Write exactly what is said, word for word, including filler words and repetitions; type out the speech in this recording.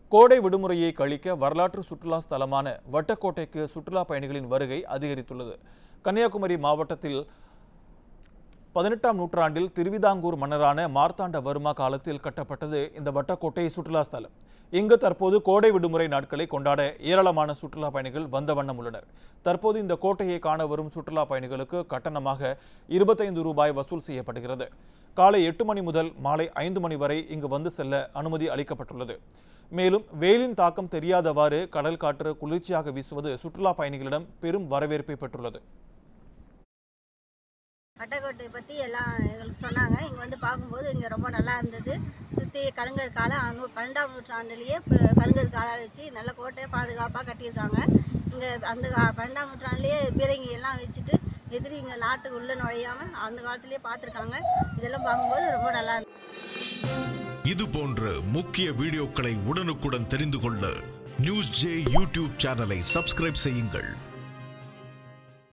கோடை விடுமுறையை கழிக்க வரலாற்று சுற்றுலா ஸ்தலமான வட்டக்கோட்டைக்கு சுற்றுலா பயணிகளின் வருகை அதிகரித்துள்ளது. கன்னியாகுமரி மாவட்டத்தில் பதினெட்டாம் நூற்றாண்டில் திருவிதாங்கூர் மன்னரான மார்த்தாண்டவர்மா காலத்தில் கட்டப்பட்டது இந்த வட்டக்கோட்டை சுற்றுலா ஸ்தலம். இங்கு தற்போது கோடை விடுமுறை நாட்களை கொண்டாட ஏராளமான சுற்றுலா பயணிகள் வந்த வண்ணம் உள்ளனர். தற்போது இந்த கோட்டையை காண வரும் சுற்றுலா பயணிகளுக்கு கட்டணமாக இருபத்தைந்து ரூபாய் வசூல் செய்யப்படுகிறது. காலை எட்டு மணி முதல் மாலை ஐந்து மணி வரை இங்கு வந்து செல்ல அனுமதி அளிக்கப்பட்டுள்ளது. மேலும் வெயிலின் தாக்கம் தெரியாதவாறு கடல் காற்று குளிர்ச்சியாக வீசுவது சுற்றுலா பயணிகளிடம் பெரும் வரவேற்பை பெற்றுள்ளது. வட்டக்கோட்டை பற்றி எல்லாம் எங்களுக்கு சொன்னாங்க. இங்கே வந்து பார்க்கும்போது இங்கே ரொம்ப நல்லா இருந்தது. சுற்றி கருங்கல் காலை பன்னெண்டாம் நூற்றாண்டுலேயே கருங்கல் காலை வச்சு நல்ல கோட்டையை பாதுகாப்பாக கட்டியிருக்காங்க. இங்கே அந்த பன்னெண்டாம் நூற்றாண்டுலேயே பீரங்கி எல்லாம் வச்சுட்டு எதிரி இங்கே நாட்டுக்கு உள்ளே நுழையாமல் அந்த காலத்திலேயே பார்த்துருக்காங்க. இதெல்லாம் பார்க்கும்போது ரொம்ப நல்லா இருக்கு. இது போன்ற முக்கிய வீடியோக்களை உடனுக்குடன் தெரிந்து கொள்ள நியூஸ் ஜே யூடியூப் சேனலை சப்ஸ்கிரைப் செய்யுங்கள்.